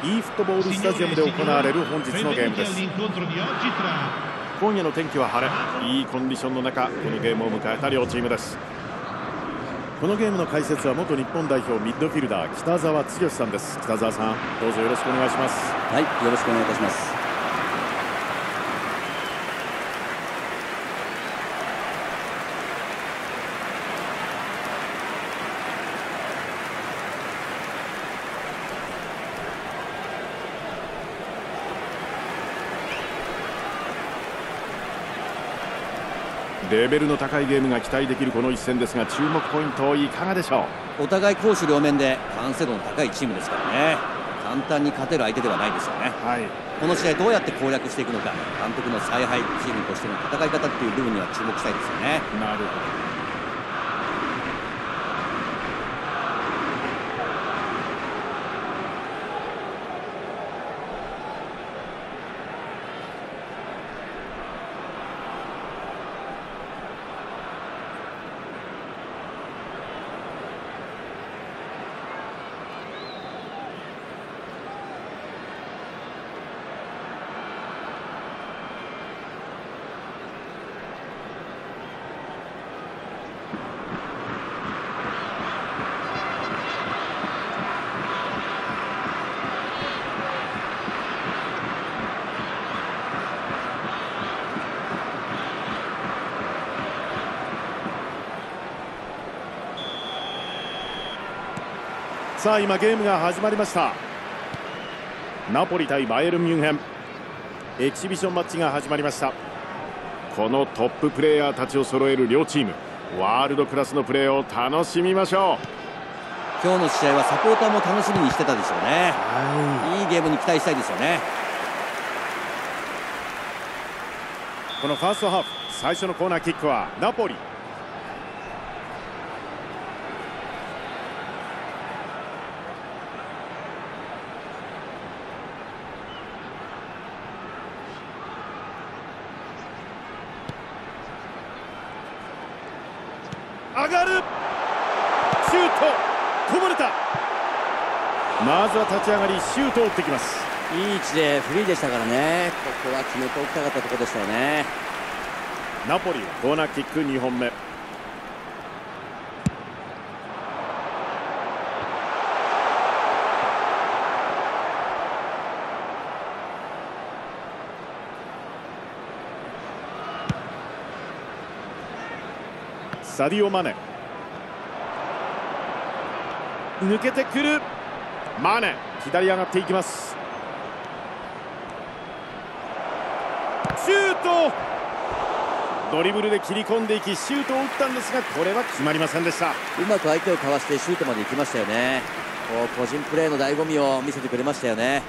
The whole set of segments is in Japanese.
e フットボールスタジアムで行われる本日のゲームです。今夜の天気は晴れ、いいコンディションの中、このゲームを迎えた両チームです。このゲームの解説は元日本代表ミッドフィルダー北澤剛さんです。北澤さん、どうぞよろしくお願いします。 はい、よろしくお願いいたします。 レベルの高いゲームが期待できるこの一戦ですが、注目ポイントいかがでしょう。お互い攻守両面で完成度の高いチームですからね。簡単に勝てる相手ではないですよね。 はい、 この試合どうやって攻略していくのか、監督の采配、チームとしての戦い方っていう部分には注目したいですよね。 なるほど。さあ今ゲームが始まりました。ナポリ対バイエルンミュンヘン、エキシビションマッチが始まりました。このトッププレーヤーたちを揃える両チーム、ワールドクラスのプレーを楽しみましょう。 今日の試合はサポーターも楽しみにしてたでしょうね。いいゲームに期待したいですよね。 このファーストハーフ最初のコーナーキックはナポリ。上がる、シュート、こぼれた。まずは立ち上がりシュートを打ってきます。 いい位置でフリーでしたからね。ここは決めておきたかったところでしたよね。 ナポリはコーナーキック2本目。サディオ・マネ、抜けてくるマネ、左上がっていきます。シュート、ドリブルで切り込んでいきシュートを打ったんですが、これは決まりませんでした。 うまく相手をかわしてシュートまで行きましたよね。こう個人プレーの醍醐味を見せてくれましたよね。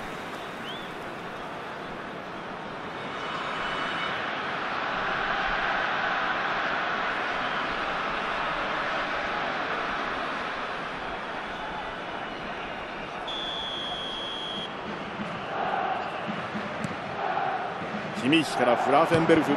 キミッヒからフラーフェンベルフ。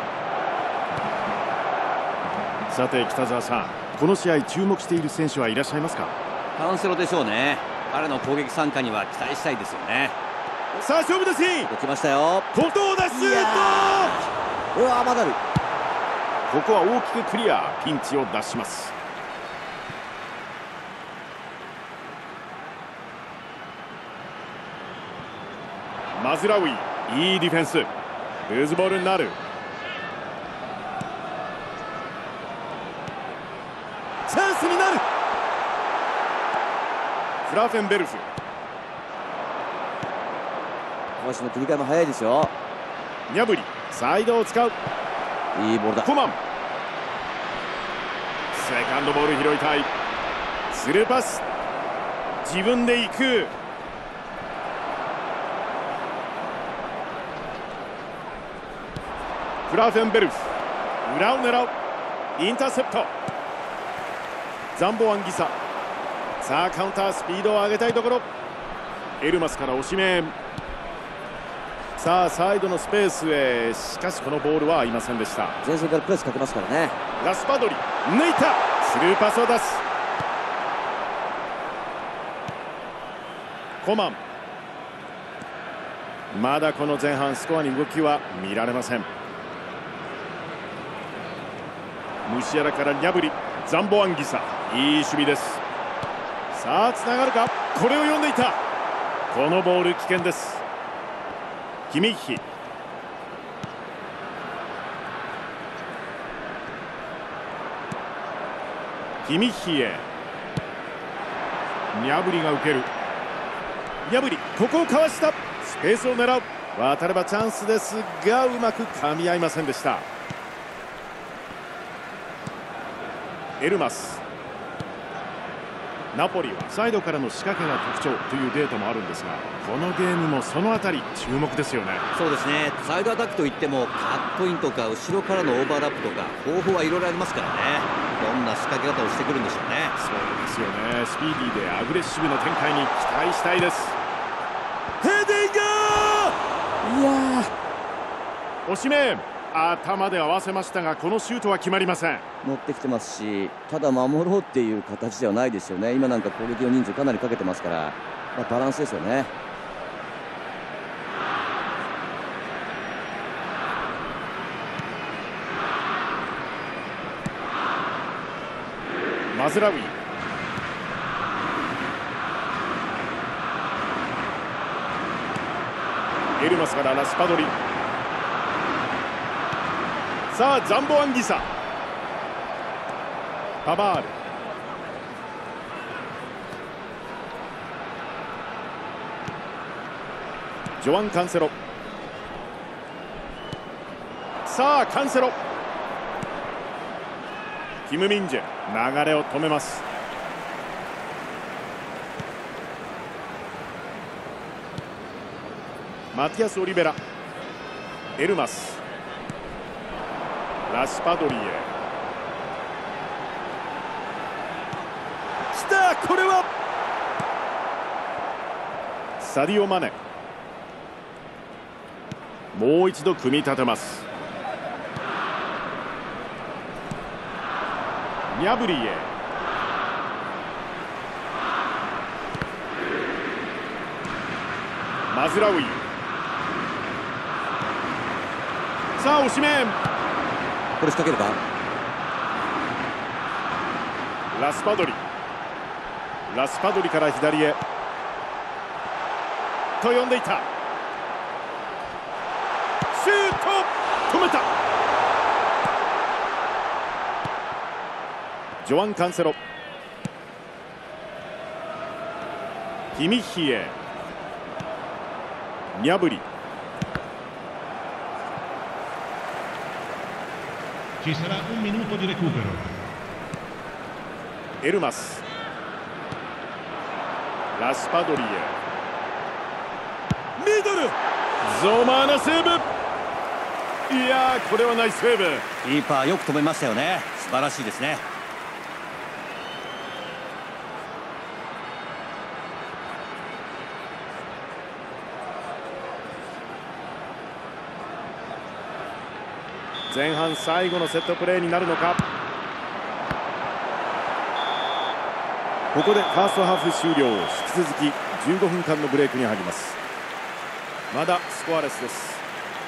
さて北澤さん、この試合注目している選手はいらっしゃいますか？ カンセロでしょうね。彼の攻撃参加には期待したいですよね。 さあ勝負です。 来ましたよ。 後藤だ、シュート。 うわー、まだある。 ここは大きくクリア、ピンチを脱します。マズラウイ、いいディフェンス。ルーズボールになる。チャンスになる。フラーフェンベルフ。 腰の切り替えも早いですよ。 ニャブリ、サイドを使う。 いいボールだ。 コマン、セカンドボール拾いたい。スルーパス、自分で行く。フラーフェンベルフ、裏を狙う。インターセプト。ザンボアンギサ。さあカウンター、スピードを上げたいところ。エルマスからオシメン。さあサイドのスペースへ、しかしこのボールは合いませんでした。 前線からプレスかけますからね。 ラスパドリ、抜いた。スルーパスを出す。コマン、 まだこの前半スコアに動きは見られません。ムシアラからニャブリ、ザンボアンギサ、いい守備です。さあつながるか、これを読んでいた。このボール危険です。キミッヒ、キミッヒへ、ニャブリが受ける。ニャブリ、ここをかわした。スペースを狙う。渡ればチャンスですがうまく噛み合いませんでした。エルマス、ナポリはサイドからの仕掛けが特徴というデータもあるんですが、このゲームもそのあたり注目ですよね。 そうですね、サイドアタックといってもカットインとか後ろからのオーバーラップとか方法はいろいろありますからね。どんな仕掛け方をしてくるんでしょうね。 そうですよね。スピーディーでアグレッシブな展開に期待したいです。ヘディング、いやー、惜しめ。頭で合わせましたがこのシュートは決まりません。 乗ってきてますし、ただ守ろうっていう形ではないですよね。今なんか攻撃の人数かなりかけてますから、バランスですよね。 マズラウィ、エルマスからラスパドリ、さあザンボアンギサ、パバール、ジョアン・カンセロ、さあカンセロ、キム・ミンジェ、流れを止めます。マティアス・オリベラ、エルマス、ラスパドリへ、来た。これはサディオ・マネ、もう一度組み立てます。ニャブリへ、マズラウイ、さあ押し面、 これ仕掛けるか。 ラスパドリ、ラスパドリから左へと呼んでいた。シュート、止めた。ジョアン・カンセロ、キミッヒへ、ニャブリ、 Ci sarà un minuto di recupero. エルマス、ラスパドリへ、ミドル、ゾマーナセーブ。いやー、これはナイスセーブ。 キーパーよく止めましたよね。素晴らしいですね。 前半最後のセットプレーになるのか。ここでファーストハーフ終了。引き続き15分間のブレイクに入ります。まだスコアレスです。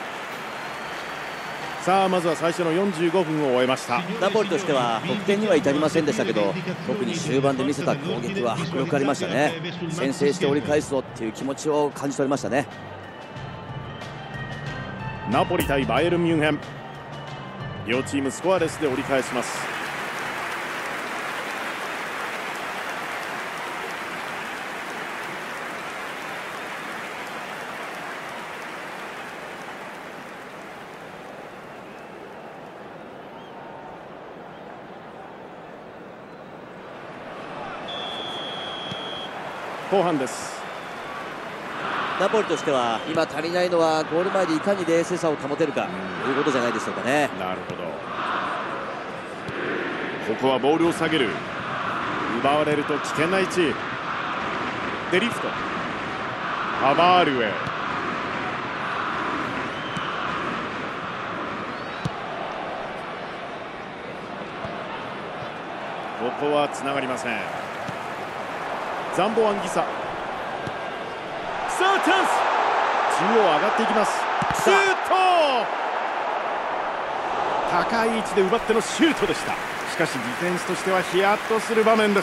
さあまずは最初の45分を終えました。 ナポリとしては得点には至りませんでしたけど、特に終盤で見せた攻撃は迫力ありましたね。先制して折り返すぞっていう気持ちを感じ取りましたね。 ナポリ対バイエルンミュンヘン、両チームスコアレスで折り返します。後半です。 ナポリとしては今足りないのはゴール前でいかに冷静さを保てるかということじゃないでしょうかね。 なるほど。ここはボールを下げる。奪われると危険な位置。デリフト、パバールへ、ここはつながりません。ザンボアンギサ、さあチャンス。 央上がっていきます。シュート、高い位置で奪ってのシュートでした。しかしディフェンスとしてはヒヤッとする場面です。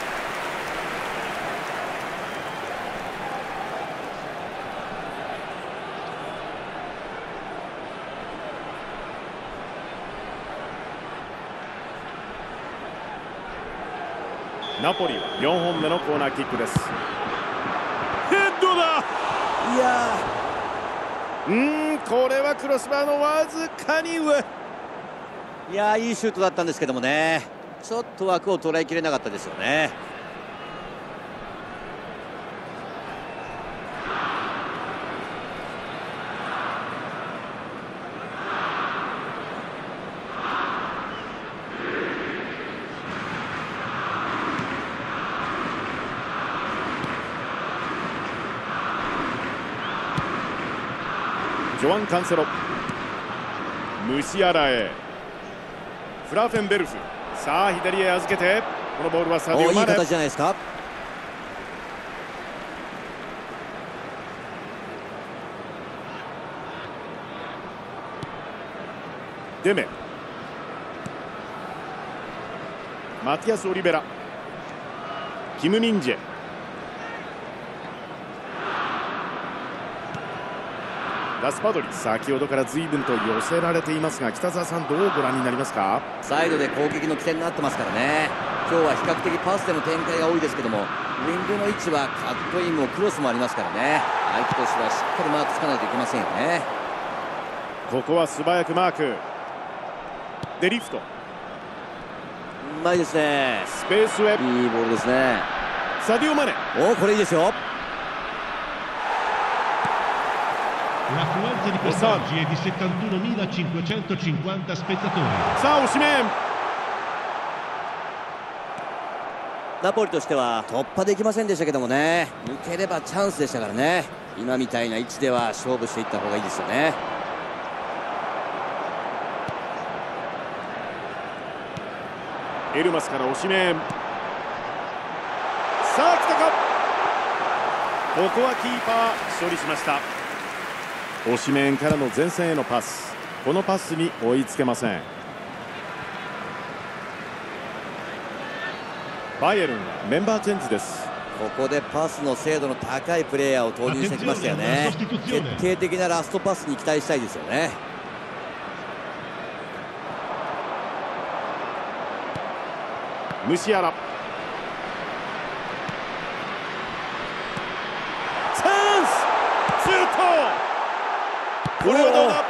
ナポリは4本目のコーナーキックです。ヘッドだ。 いやこれはクロスバーのわずかに上。 いいシュートだったんですけどもね、ちょっと枠を捉えきれなかったですよね。 ジョアン・カンセロ、ムシアラへ、フラーフェンベルフ、さあ左へ預けて、このボールはサディオ・マネ。 いい形じゃないですか。 デメ、マティアス・オリベラ、キム・ミンジェ、ラスパドリ、先ほどから随分と寄せられていますが、北澤さんどうご覧になりますか。 サイドで攻撃の起点になってますからね。今日は比較的パスでの展開が多いですけども、ウィングの位置はカットインもクロスもありますからね、相手としてはしっかりマークつかないといけませんよね。 ここは素早くマークでリフト、 うまいですね。 スペースへ、 いいボールですね。 サディオ・マネ。 これいいですよ。 L'affluenza di quest'oggi è di 71.550 spettatori. さあオシメン、 ナポリとしては突破できませんでしたけどもね、抜ければチャンスでしたからね。今みたいな位置では勝負していった方がいいですよね。 エルマスからオシメン、さあ来たか。ここはキーパー処理しました。オシメンからの前線へのパス、このパスに追いつけません。バイエルンはメンバーチェンジです。 ここでパスの精度の高いプレーヤーを投入してきましたよね。決定的なラストパスに期待したいですよね。 ムシアラ、チャンス、シュート、これはどうだ。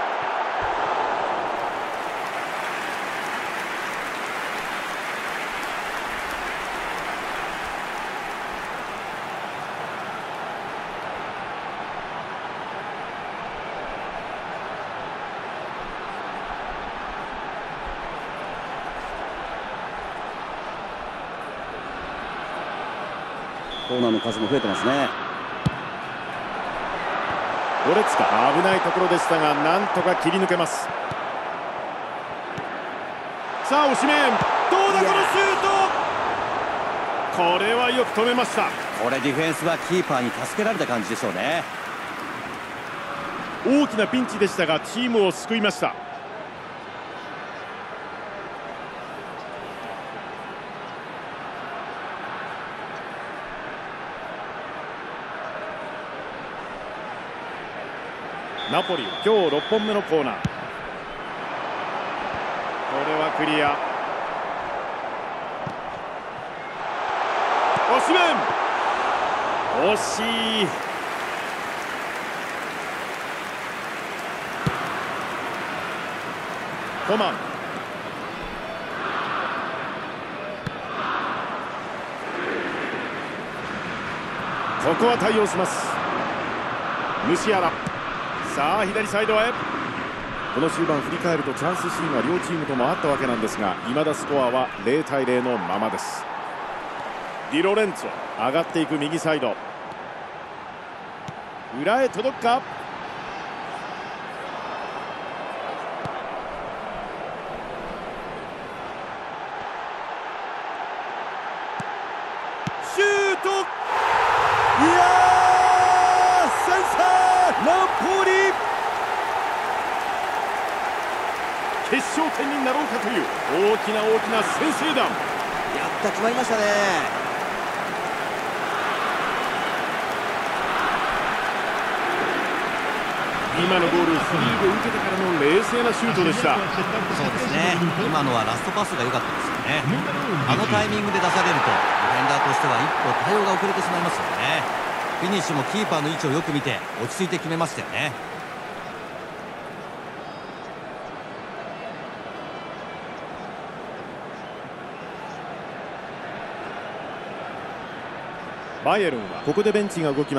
コーナーの数も増えてますね。 ゴレツカ、危ないところでしたがなんとか切り抜けます。さあオシメン、どうだこのシュート、これはよく止めました。 これディフェンスはキーパーに助けられた感じでしょうね。 大きなピンチでしたがチームを救いました。ナポリは今日6本目のコーナー、これはクリア。オシメン、惜しい。コマン、ここは対応します。ムシアラ、さあ左サイドへ。この終盤振り返るとチャンスシーンは両チームともあったわけなんですが、未だスコアは0対0のままです。ディロレンツォ、上がっていく右サイド、裏へ届くか。シュート、いやー、先制。 勝点になろうかという大きな先制弾。 やった決まりましたね。 今のゴール、フリーで受けてからの冷静なシュートでした。 そうですね、今のはラストパスが良かったですよね。あのタイミングで出されるとディフェンダーとしては一歩対応が遅れてしまいますよね。フィニッシュもキーパーの位置をよく見て落ち着いて決めましたよね。 バイエルンはここでベンチが動きます。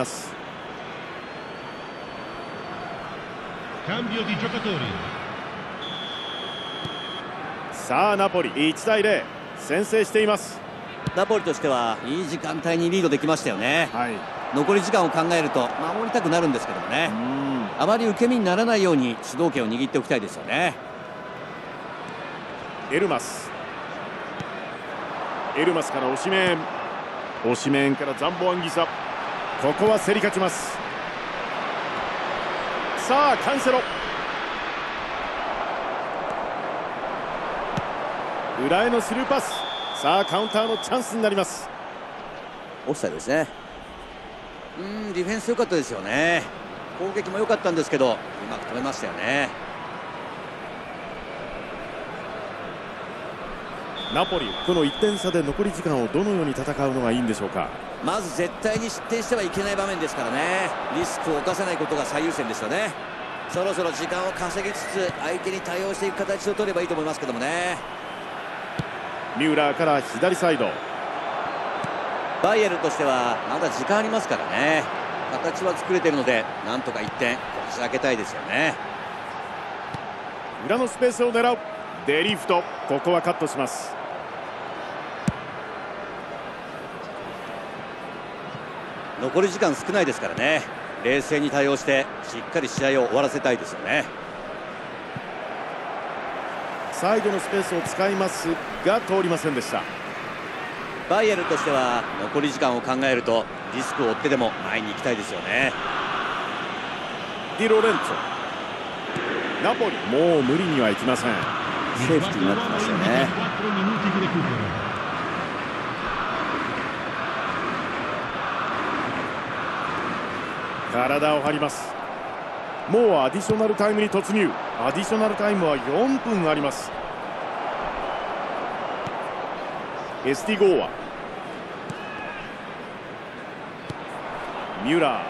さあナポリ1対0先制しています。 ナポリとしてはいい時間帯にリードできましたよね。 はい、 残り時間を考えると守りたくなるんですけどもね、あまり受け身にならないように主導権を握っておきたいですよね。 エルマスからオシメーンからザンボアンギサ。ここは競り勝ちます。さあカンセロ、裏へのスルーパス。さあカウンターのチャンスになります。 オフサイドですね。ディフェンス良かったですよね。攻撃も良かったんですけどうまく止めましたよね。 ナポリはこの1点差で残り時間をどのように戦うのがいいんでしょうか。 まず絶対に失点してはいけない場面ですからね。リスクを冒さないことが最優先ですよね。そろそろ時間を稼ぎつつ相手に対応していく形を取ればいいと思いますけどもね。 ミューラーから左サイド。 バイエルンとしてはまだ時間ありますからね。形は作れているのでなんとか1点こじ開けたいですよね。 裏のスペースを狙うデリフト。ここはカットします。 残り時間少ないですからね。冷静に対応してしっかり試合を終わらせたいですよね。 サイドのスペースを使いますが通りませんでした。 バイエルンとしては残り時間を考えるとリスクを負ってでも前に行きたいですよね。 ディロレンツォ、ナポリもう無理にはいきません。 セーフティーになってきましたよね。 体を張ります。もうアディショナルタイムに突入。アディショナルタイムは4分あります。エスティゴーア、ミュラー、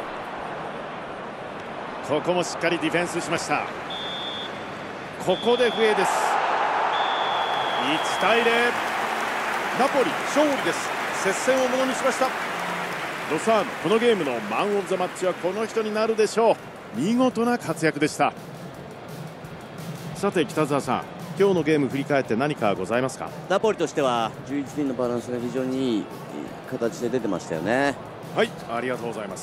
ここもしっかりディフェンスしました。ここで笛です。1対0、ナポリ勝利です。接戦をものにしました。ロサーノ、このゲームのマン・オブ・ザ・マッチはこの人になるでしょう。見事な活躍でした。さて北澤さん、今日のゲーム振り返って何かございますか。 ナポリとしては11人のバランスが非常にいい形で出てましたよね。 はい、ありがとうございます。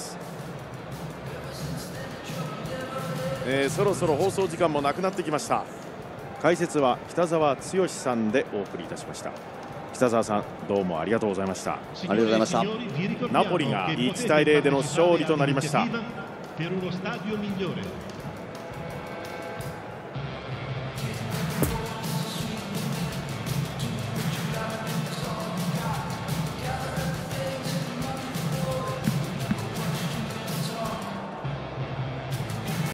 そろそろ放送時間もなくなってきました。解説は北澤剛さんでお送りいたしました。北澤さん、どうもありがとうございました。 ありがとうございました。 ナポリが1対0での勝利となりました。